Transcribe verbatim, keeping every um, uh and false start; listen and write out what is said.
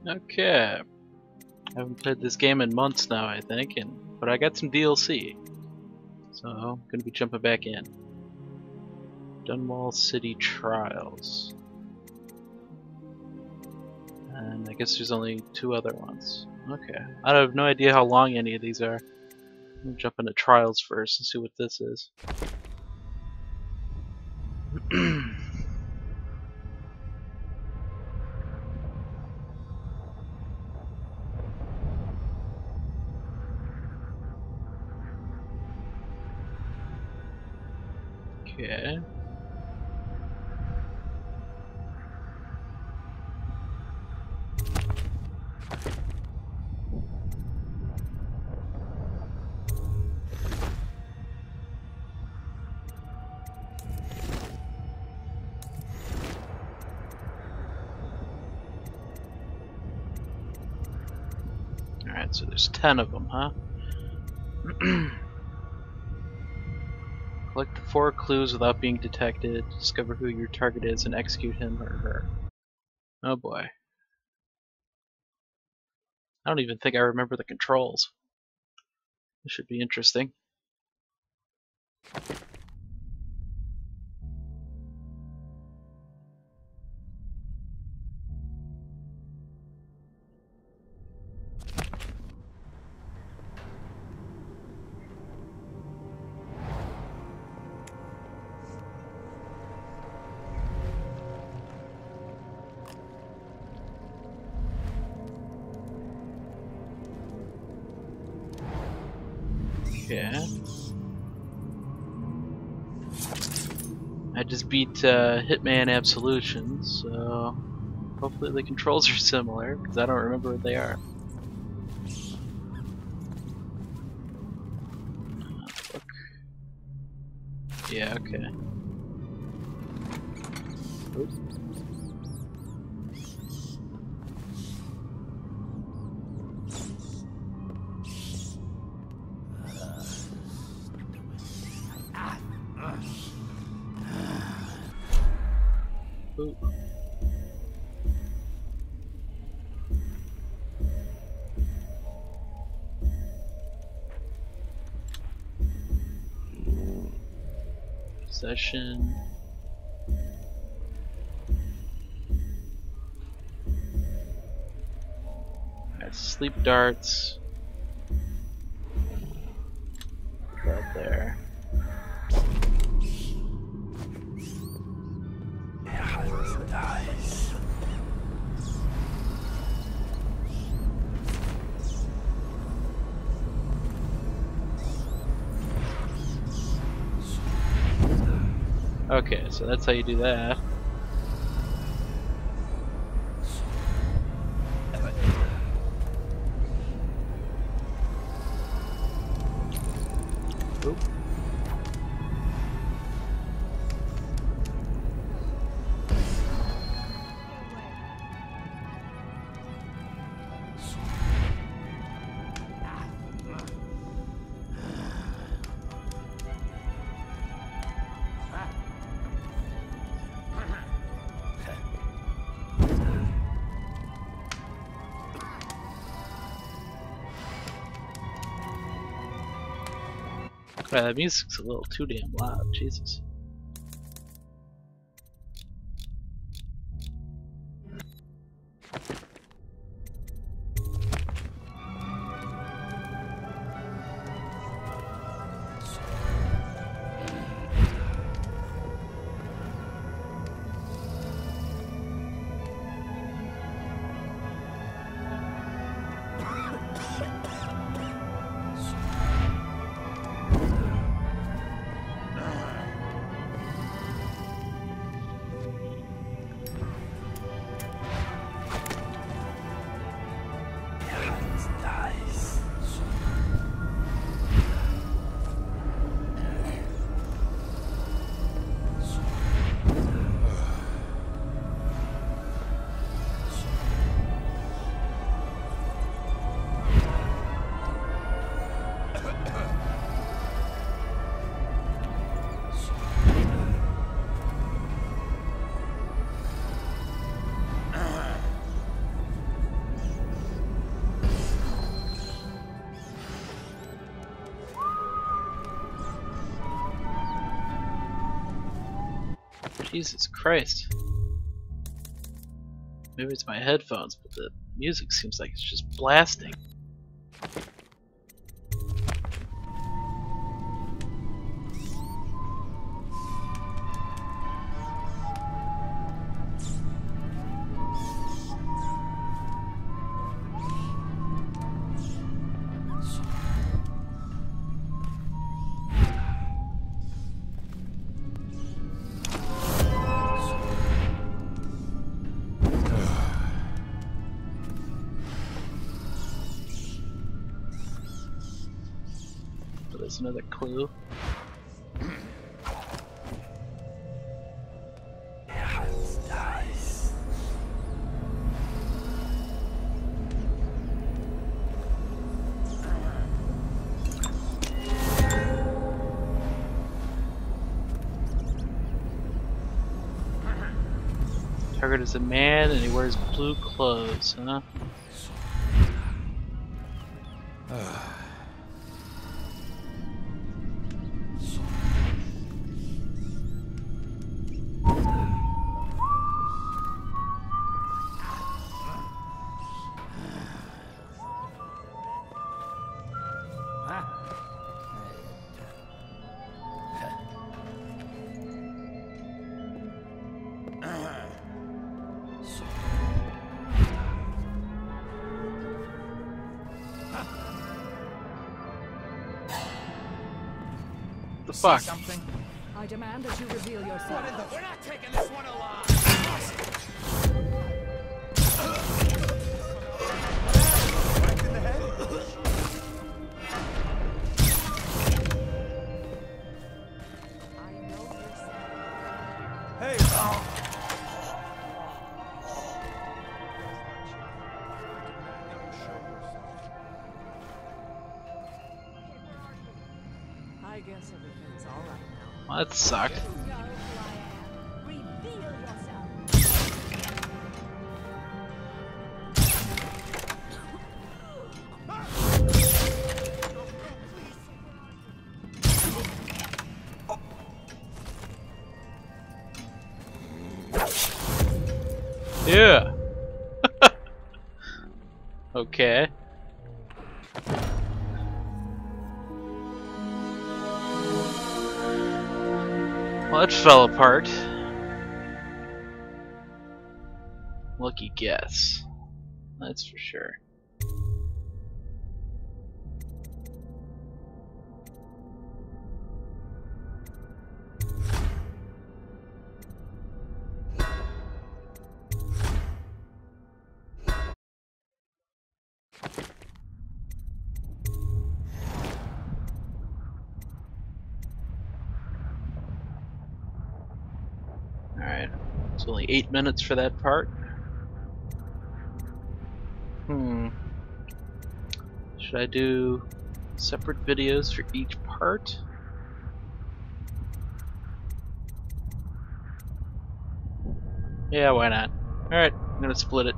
Okay. I haven't played this game in months now, I think, and but I got some D L C. So I'm gonna be jumping back in. Dunwall City Trials. And I guess there's only two other ones. Okay. I have no idea how long any of these are. I'm gonna jump into Trials first and see what this is. Okay. Alright, so there's ten of them, huh? Collect the four clues without being detected, discover who your target is, and execute him or her. Oh boy. I don't even think I remember the controls. This should be interesting. Okay. I just beat uh, Hitman Absolution, so hopefully the controls are similar, because I don't remember what they are. Uh, look. Yeah, okay. Oops. Ooh. Possession. Alright, sleep darts. Put that there. Okay, so that's how you do that. Oop. Wow, that music's a little too damn loud, Jesus. Jesus Christ. Maybe it's my headphones, but the music seems like it's just blasting. There's another clue. Target is a man and he wears blue clothes, huh? The fuck? Something? I demand that you reveal yourself. What in the... We're not taking this one alive! Right in the head? I know this. Hey! Oh. I guess everything's all right now. Well, that sucked. You know who I am. Reveal yourself. Yeah. Okay. Well, that fell apart. Lucky guess. That's for sure. Alright, it's only eight minutes for that part. Hmm. Should I do separate videos for each part? Yeah, why not? Alright, I'm gonna split it.